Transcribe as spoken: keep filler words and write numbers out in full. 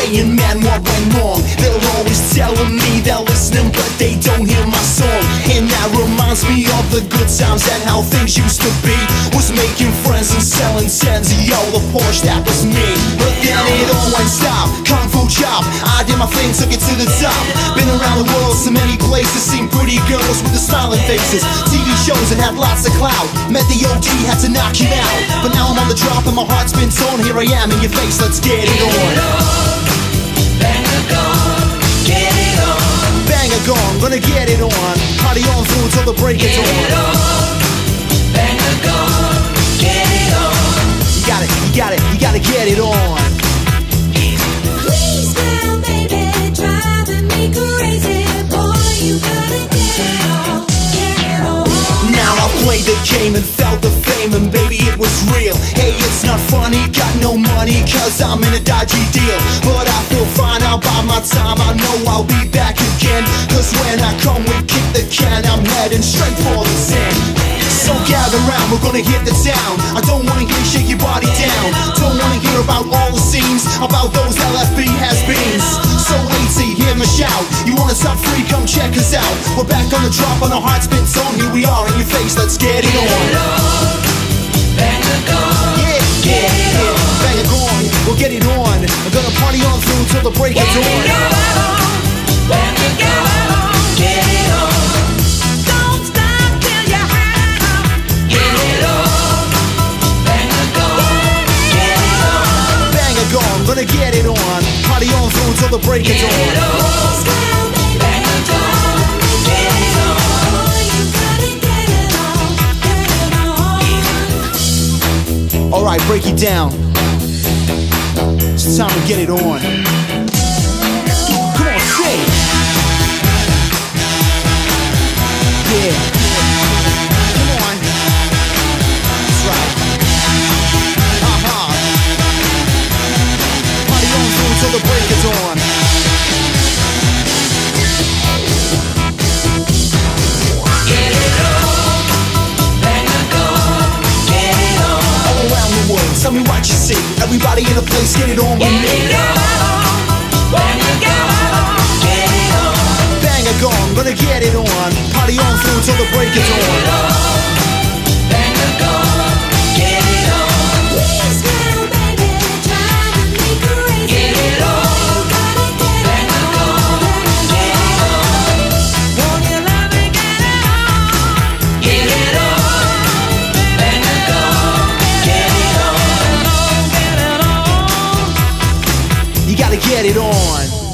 saying, man, what went wrong? They're always telling me they're listening, but they don't hear my song. And that reminds me of the good times and how things used to be. Was making friends and selling tens, yo, the Porsche, that was me. But then it all went stop, kung fu chop. I did my thing, took it to the top. Been around the world, so many places, seen pretty girls with the smiling faces. T V shows that had lots of clout. Met the O G, had to knock him out. But now I'm on the drop and my heart's been torn. Here I am in your face, let's get it on. Banger gone, get it on. Banger gone, gonna get it on. Party on through till the break of dawn. Banger gone, get it on. You got it, you got it, you gotta get it on. Please now, baby, driving me crazy. Boy, you gotta get it on, get it on. Now I played the game and felt the fame, and baby it was real. Hey, it's not funny, got no money cause I'm in a dodgy deal. But I feel fine, I'll buy my time, I know I'll be back again. Cause when I come we kick the can, I'm heading straight for the sand. So gather round, we're gonna hit the town. I don't wanna hear you shake your body down. Don't wanna hear about all the scenes, about those L F B has-beens. So wait till you hear me shout. You want us up free, come check us out. We're back on the drop and our heart's been torn. Here we are in your face, let's get it on. Banger gone, Yeah, get it yeah, on. banger gone, we'll get it on. We're gonna party on through till the break of dawn. Banger gone, get it on. Don't stop till you have it. Get it on. Banger gone, get it on. Banger gone, gonna get it on. Party on through till the break of Get it dawn. on. Now, baby, Banger gone, get it on. boy, you gotta get it on, get it on. Alright, break it down. It's time to get it on. Come on, sing. Yeah. Come on. That's right. Uh-huh. Party on through till the break is on. Get it on. Banger gone, get it on. All around the world, tell me what you see. Everybody in the place, get it on with me. Get it on. Banger gone, get it on. Banger gone, gonna get it on. Party on through till the break is on. Banger gone, get it on. Please now, baby, driving me crazy. Get it on. Gotta get it Banger gone, get it on. Won't you love me, get it on. Get it on. Banger gone, get it on. You gotta get it on.